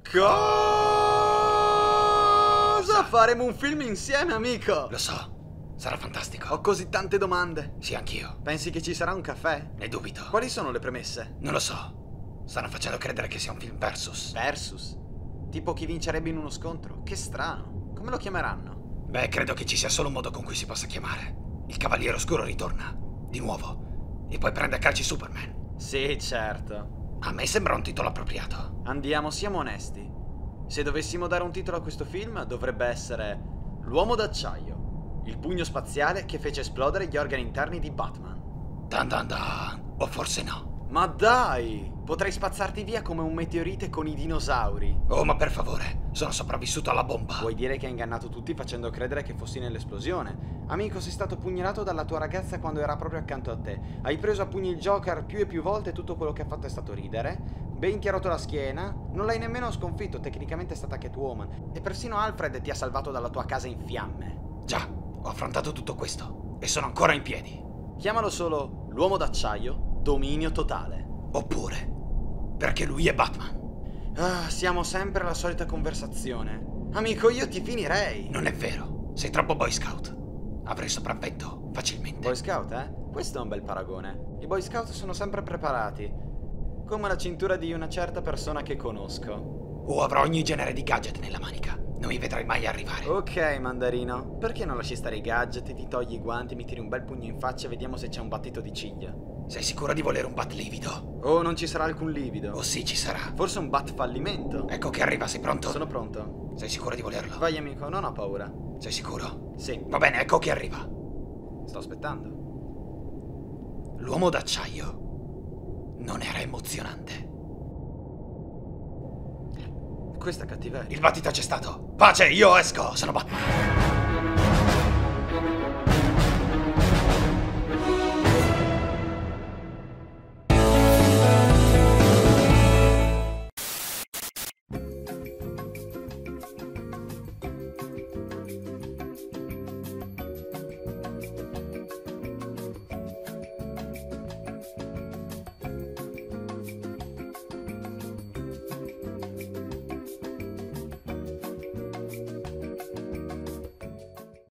Cosa? Faremo un film insieme, amico? Lo so, sarà fantastico. Ho così tante domande. Sì, anch'io. Pensi che ci sarà un caffè? Ne dubito. Quali sono le premesse? Non lo so. Stanno facendo credere che sia un film versus. Versus? Tipo chi vincerebbe in uno scontro? Che strano. Come lo chiameranno? Beh, credo che ci sia solo un modo con cui si possa chiamare. Il Cavaliere Oscuro ritorna, di nuovo, e poi prende a calci Superman. Sì, certo. A me sembra un titolo appropriato. Andiamo, siamo onesti. Se dovessimo dare un titolo a questo film, dovrebbe essere L'uomo d'acciaio, il pugno spaziale che fece esplodere gli organi interni di Batman. Dan dan dan. O forse no. Ma dai! Potrei spazzarti via come un meteorite con i dinosauri. Oh, ma per favore, sono sopravvissuto alla bomba. Vuoi dire che hai ingannato tutti facendo credere che fossi nell'esplosione? Amico, sei stato pugnalato dalla tua ragazza quando era proprio accanto a te. Hai preso a pugni il Joker più e più volte e tutto quello che ha fatto è stato ridere. Ben ti ha rotto la schiena. Non l'hai nemmeno sconfitto, tecnicamente è stata Catwoman. E persino Alfred ti ha salvato dalla tua casa in fiamme. Già, ho affrontato tutto questo e sono ancora in piedi. Chiamalo solo L'uomo d'acciaio, dominio totale. Oppure, perché lui è Batman. Ah, siamo sempre alla solita conversazione. Amico, io ti finirei. Non è vero, sei troppo Boy Scout. Avrei sopravvento facilmente. Boy Scout, eh? Questo è un bel paragone. I Boy Scout sono sempre preparati. Come la cintura di una certa persona che conosco. O avrò ogni genere di gadget nella manica. Non mi vedrai mai arrivare. Ok, mandarino. Perché non lasci stare i gadget, ti togli i guanti, mi tiri un bel pugno in faccia e vediamo se c'è un battito di ciglia. Sei sicuro di volere un bat livido? Oh, non ci sarà alcun livido. Oh sì, ci sarà. Forse un bat fallimento. Ecco che arriva, sei pronto? Sono pronto. Sei sicuro di volerlo? Vai, amico, non ho paura. Sei sicuro? Sì, Va bene, ecco che arriva. sto aspettando. L'uomo d'acciaio non era emozionante. Questa cattiveria. Il battito c'è stato. Pace, io esco, sono Batman.